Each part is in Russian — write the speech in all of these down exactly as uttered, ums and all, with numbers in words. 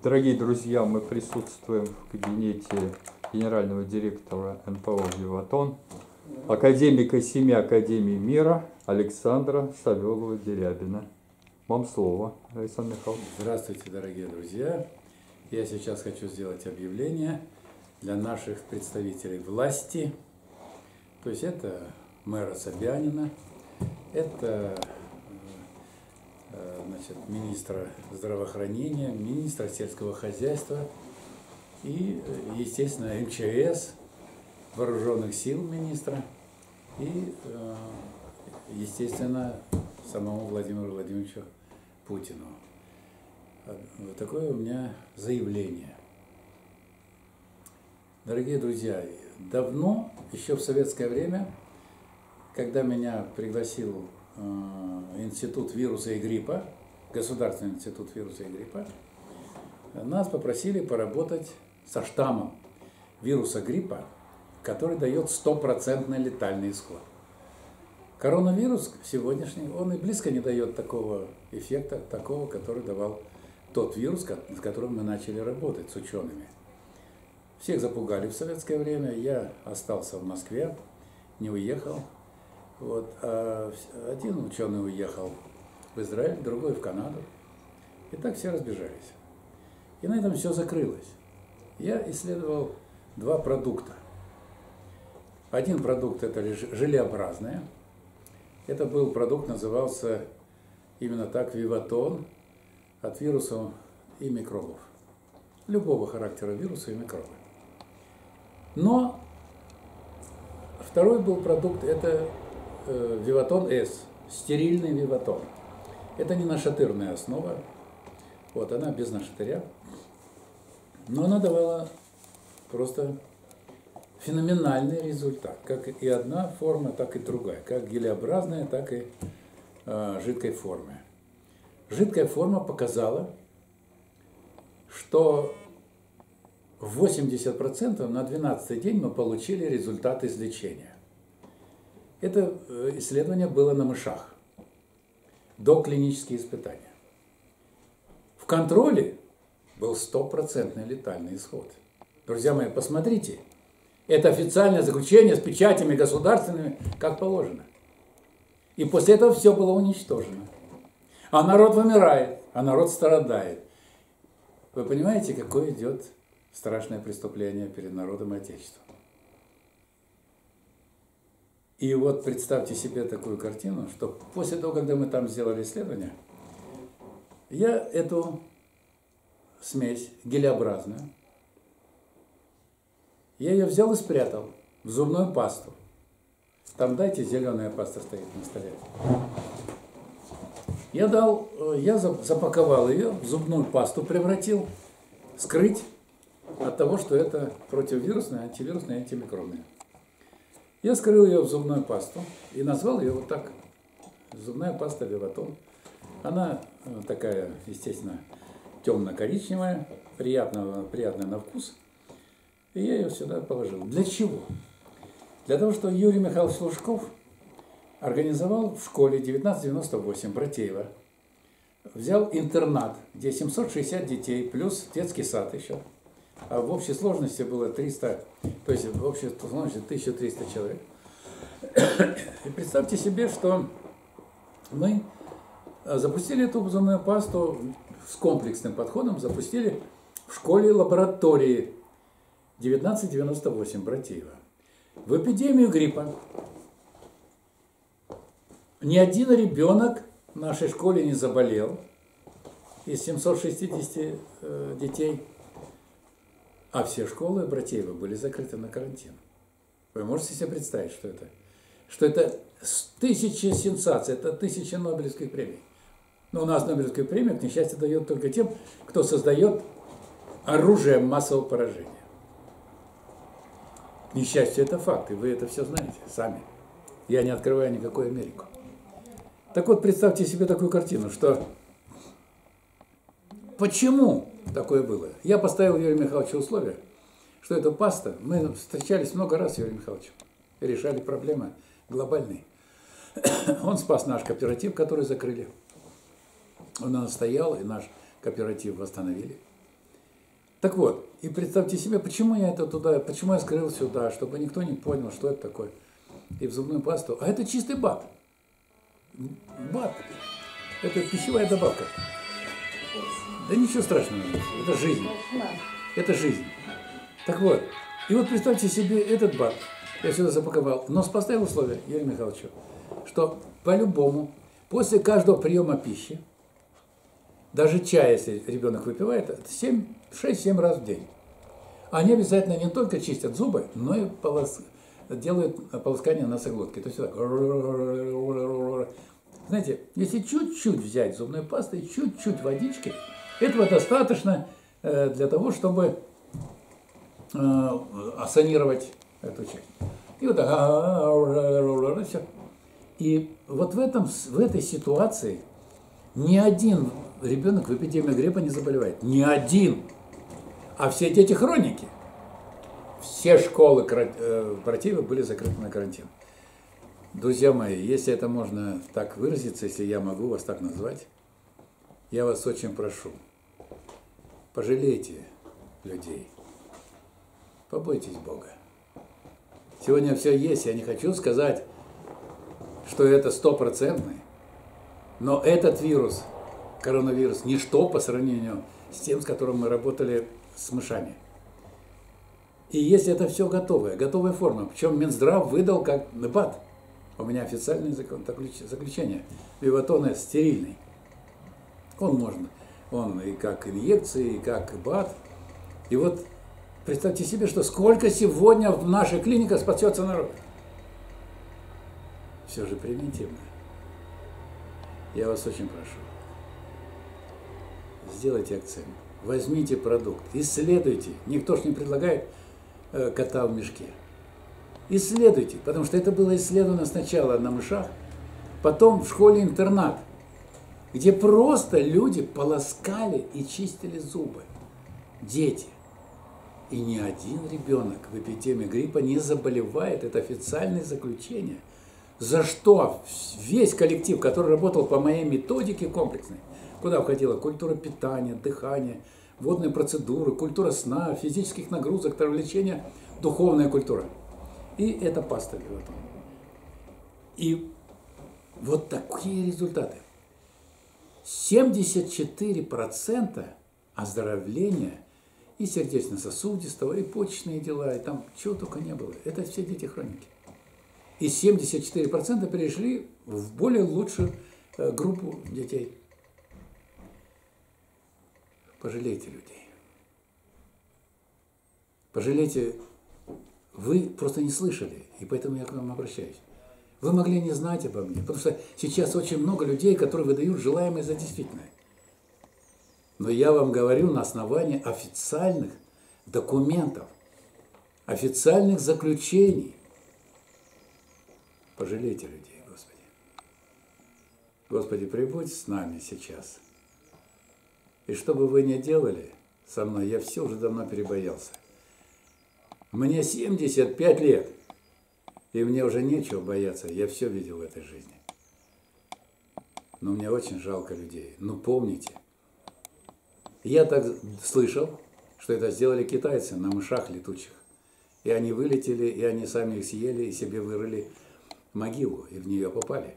Дорогие друзья, мы присутствуем в кабинете генерального директора эн пэ о «Виватон», академика семи академий мира Александра Савелова-Дерябина. Вам слово, Александр Михайлович. Здравствуйте, дорогие друзья. Я сейчас хочу сделать объявление для наших представителей власти. То есть это мэра Собянина, это значит, министра здравоохранения, министра сельского хозяйства и, естественно, эм че эс, вооруженных сил министра и, естественно, самому Владимиру Владимировичу Путину. Вот такое у меня заявление. Дорогие друзья, давно, еще в советское время, когда меня пригласил Институт вируса и гриппа, Государственный институт вируса и гриппа, нас попросили поработать со штаммом вируса гриппа, который дает стопроцентный летальный исход. Коронавирус сегодняшний, он и близко не дает такого эффекта, такого, который давал тот вирус, с которым мы начали работать с учеными. Всех запугали в советское время, я остался в Москве, не уехал. Вот, а один ученый уехал в Израиль, другой в Канаду. И так все разбежались. И на этом все закрылось. Я исследовал два продукта. Один продукт – это желеобразное. Это был продукт, назывался именно так «Виватон», от вирусов и микробов. Любого характера вируса и микробы. Но второй был продукт – это Виватон С, стерильный Виватон. Это не нашатырная основа, вот она без нашатыря, но она давала просто феноменальный результат, как и одна форма, так и другая, как гелеобразная, так и э, жидкой формы. Жидкая форма показала, что восемьдесят процентов на двенадцатый день мы получили результат излечения. Это исследование было на мышах, доклинические испытания. В контроле был стопроцентный летальный исход. Друзья мои, посмотрите, это официальное заключение с печатями государственными, как положено. И после этого все было уничтожено. А народ вымирает, а народ страдает. Вы понимаете, какое идет страшное преступление перед народом и Отечеством? И вот представьте себе такую картину, что после того, когда мы там сделали исследование, я эту смесь гелеобразную, я ее взял и спрятал в зубную пасту. Там, дайте, зеленая паста стоит на столе. Я дал, я запаковал ее в зубную пасту, превратил, скрыть от того, что это противовирусная, антивирусная, антимикробная. Я скрыл ее в зубную пасту и назвал ее вот так. Зубная паста Виватон. Она такая, естественно, темно-коричневая, приятная, приятная на вкус. И я ее сюда положил. Для чего? Для того, что Юрий Михайлович Лужков организовал в школе девятнадцать девяносто восемь Братеева. Взял интернат, где семьсот шестьдесят детей, плюс детский сад еще. А в общей сложности было триста, то есть в общей сложности тысяча триста человек. И представьте себе, что мы запустили эту зубную пасту с комплексным подходом, запустили в школе лаборатории девятнадцать девяносто восемь Братеева. В эпидемию гриппа ни один ребенок в нашей школе не заболел из семисот шестидесяти э, детей. А все школы Братеева были закрыты на карантин. Вы можете себе представить, что это? Что это тысячи сенсаций, это тысячи Нобелевских премий. Но у нас Нобелевскую премию, к несчастью, дает только тем, кто создает оружие массового поражения. К несчастью, это факт, и вы это все знаете сами. Я не открываю никакую Америку. Так вот, представьте себе такую картину, что почему такое было? Я поставил Юрию Михайловичу условие, что эта паста, мы встречались много раз с Юрием Михайловичем и решали проблемы глобальные. Он спас наш кооператив, который закрыли. Он настоял, и наш кооператив восстановили. Так вот, и представьте себе, почему я это туда, почему я скрыл сюда, чтобы никто не понял, что это такое. И в зубную пасту. А это чистый бат. Бат. Это пищевая добавка. Да ничего страшного. Это жизнь. Это жизнь. Так вот. И вот представьте себе этот бат. Я сюда запаковал. Но поставил условие, Юрий Михайлович, что по-любому после каждого приема пищи, даже чай, если ребенок выпивает, шесть-семь раз в день. Они обязательно не только чистят зубы, но и полос... делают полоскание носоглотки. То есть так. Знаете, если чуть-чуть взять зубной пастой, чуть-чуть водички, этого достаточно для того, чтобы осанировать эту часть. И вот так. Все. И вот в, этом, в этой ситуации ни один ребенок в эпидемии гриппа не заболевает. Ни один. А все дети хроники. Все школы противы были закрыты на карантин. Друзья мои, если это можно так выразиться, если я могу вас так назвать, я вас очень прошу, пожалейте людей, побойтесь Бога. Сегодня все есть, я не хочу сказать, что это стопроцентный, но этот вирус, коронавирус, ничто по сравнению с тем, с которым мы работали с мышами. И если это все готовое, готовая форма, причем Минздрав выдал как БАД, у меня официальное заключение, Виватон стерильный. Он можно, он и как инъекции, и как БАД. И вот представьте себе, что сколько сегодня в нашей клинике спасется народ. Все же превентивно. Я вас очень прошу, сделайте акцент, возьмите продукт, исследуйте. Никто ж не предлагает э, кота в мешке. Исследуйте, потому что это было исследовано сначала на мышах, потом в школе-интернат, где просто люди полоскали и чистили зубы. Дети. И ни один ребенок в эпидемии гриппа не заболевает. Это официальное заключение. За что весь коллектив, который работал по моей методике комплексной, куда входила культура питания, дыхания, водные процедуры, культура сна, физических нагрузок, травлечения, духовная культура. И это паста Виватон. И вот такие результаты. семьдесят четыре процента оздоровления и сердечно-сосудистого, и почечные дела, и там чего только не было. Это все дети хроники. И семьдесят четыре процента перешли в более лучшую группу детей. Пожалейте людей. Пожалейте. Вы просто не слышали, и поэтому я к вам обращаюсь. Вы могли не знать обо мне, потому что сейчас очень много людей, которые выдают желаемое за действительное. Но я вам говорю на основании официальных документов, официальных заключений. Пожалейте людей, Господи. Господи, прибудь с нами сейчас. И что бы вы ни делали со мной, я все уже давно перебоялся. Мне семьдесят пять лет, и мне уже нечего бояться, я все видел в этой жизни. Но мне очень жалко людей. Но помните, я так слышал, что это сделали китайцы на мышах летучих. И они вылетели, и они сами их съели, и себе вырыли могилу, и в нее попали.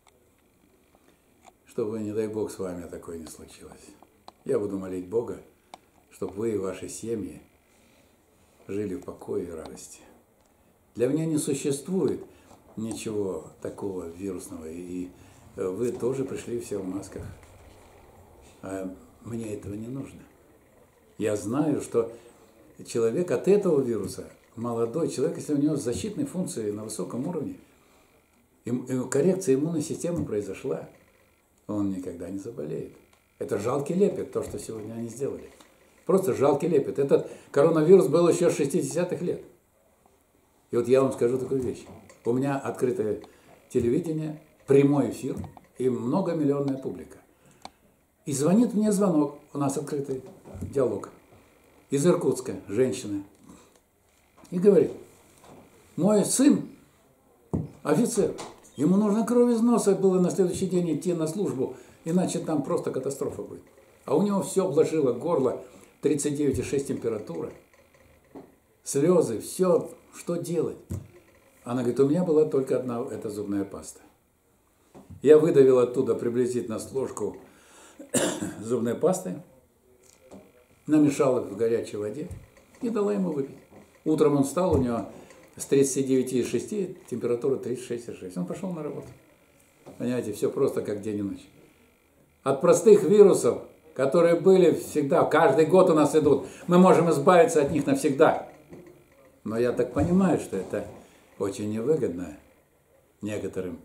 Чтобы, не дай Бог, с вами такое не случилось. Я буду молить Бога, чтобы вы и ваши семьи жили в покое и радости. Для меня не существует ничего такого вирусного, и вы тоже пришли все в масках. А мне этого не нужно. Я знаю, что человек от этого вируса, молодой человек, если у него защитные функции на высоком уровне, коррекция иммунной системы произошла, он никогда не заболеет. Это жалкий лепет, то, что сегодня они сделали. Просто жалкий лепет. Этот коронавирус был еще с шестидесятых лет. И вот я вам скажу такую вещь. У меня открытое телевидение, прямой эфир и многомиллионная публика. И звонит мне звонок, у нас открытый диалог, из Иркутска, женщина. И говорит, мой сын офицер, ему нужно кровь из носа было на следующий день идти на службу, иначе там просто катастрофа будет. А у него все обложило горло, тридцать девять и шесть температура, слезы, все, что делать? Она говорит, у меня была только одна, эта зубная паста. Я выдавил оттуда приблизительно с ложку зубной пасты, намешал их в горячей воде и дала ему выпить. Утром он встал, у него с тридцати девяти и шести температура тридцать шесть и шесть. Он пошел на работу. Понимаете, все просто как день и ночь. От простых вирусов, которые были всегда, каждый год у нас идут, мы можем избавиться от них навсегда. Но я так понимаю, что это очень невыгодно некоторым.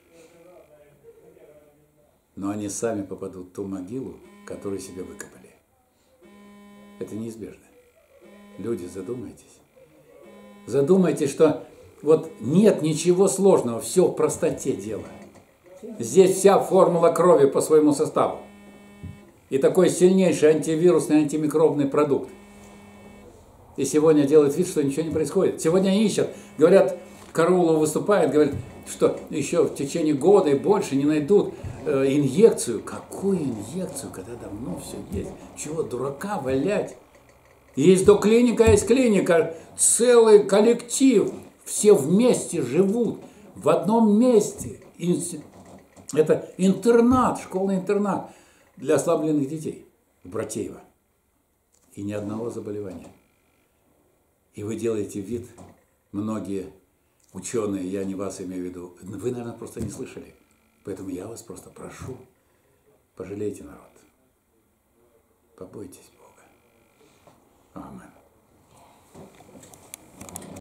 Но они сами попадут в ту могилу, которую себе выкопали. Это неизбежно. Люди, задумайтесь. Задумайтесь, что вот нет ничего сложного, все в простоте дела. Здесь вся формула крови по своему составу. И такой сильнейший антивирусный, антимикробный продукт. И сегодня делают вид, что ничего не происходит. Сегодня они ищут, говорят, Караулов выступает, говорит, что еще в течение года и больше не найдут э, инъекцию. Какую инъекцию, когда давно все есть? Чего дурака валять? Есть доклиника, есть клиника, целый коллектив, все вместе живут, в одном месте. Это интернат, школа-интернат для ослабленных детей в Братеево. И ни одного заболевания. И вы делаете вид, многие ученые, я не вас имею в виду, вы, наверное, просто не слышали. Поэтому я вас просто прошу, пожалейте народ. Побойтесь Бога. Аминь.